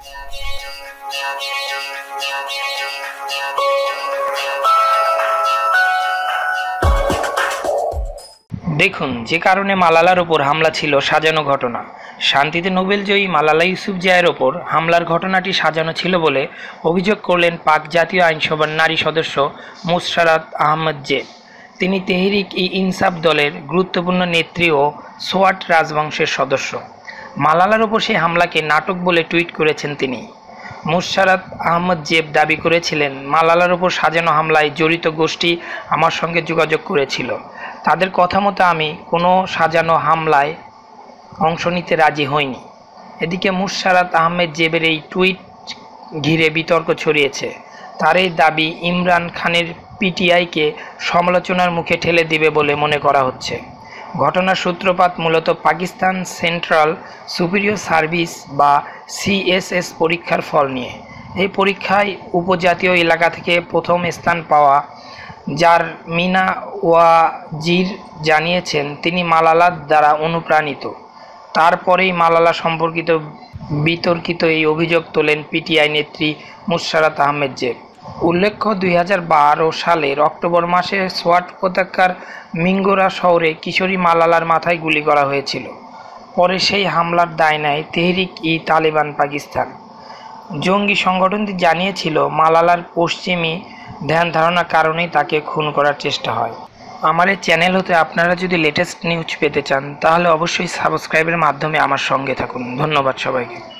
দেখুন, যে কারণে মালালার ওপর হামলা ছিল সাজানো ঘটনা। শান্তিতে নোবেলজয়ী মালালা ইউসুফজাইয়ের ওপর হামলার ঘটনাটি সাজানো ছিল বলে অভিযোগ করলেন পাক জাতীয় আইনসভার নারী সদস্য মুশাররাত আহমদ জেব। তিনি তেহরিক-ই-ইনসাফ দলের গুরুত্বপূর্ণ নেত্রী ও সোয়াট রাজবংশের সদস্য। মালালার ওপর সেই হামলাকে নাটক বলে টুইট করেছেন তিনি। মুশাররাত আহমদ জেব দাবি করেছিলেন, মালালার ওপর সাজানো হামলায় জড়িত গোষ্ঠী আমার সঙ্গে যোগাযোগ করেছিল। তাদের কথা মতো আমি কোনো সাজানো হামলায় অংশ নিতে রাজি হইনি। এদিকে মুশাররাত আহমেদ জেবের এই টুইট ঘিরে বিতর্ক ছড়িয়েছে। তার এই দাবি ইমরান খানের পিটিআইকে সমালোচনার মুখে ঠেলে দেবে বলে মনে করা হচ্ছে। ঘটনার সূত্রপাত মূলত পাকিস্তান সেন্ট্রাল সুপিরিয়র সার্ভিস বা সিএসএস পরীক্ষার ফল নিয়ে। এই পরীক্ষায় উপজাতীয় এলাকা থেকে প্রথম স্থান পাওয়া জারমিনা ওয়াজির জানিয়েছেন, তিনি মালালার দ্বারা অনুপ্রাণিত। তারপরেই মালালা সম্পর্কিত বিতর্কিত এই অভিযোগ তোলেন পিটিআই নেত্রী মুশাররাত আহমেদ জেব। উল্লেখ্য, 2012 সালের অক্টোবর মাসে সোয়াট উপত্যকার মিঙ্গোরা শহরে কিশোরী মালালার মাথায় গুলি করা হয়েছিল। পরে সেই হামলার দায় নেয় তেহরিক-ই-তালেবান পাকিস্তান। জঙ্গি সংগঠনটি জানিয়েছিল, মালালার পশ্চিমী ধ্যান ধারণার কারণেই তাকে খুন করার চেষ্টা হয়। আমার এই চ্যানেল হতে আপনারা যদি লেটেস্ট নিউজ পেতে চান তাহলে অবশ্যই সাবস্ক্রাইবের মাধ্যমে আমার সঙ্গে থাকুন। ধন্যবাদ সবাইকে।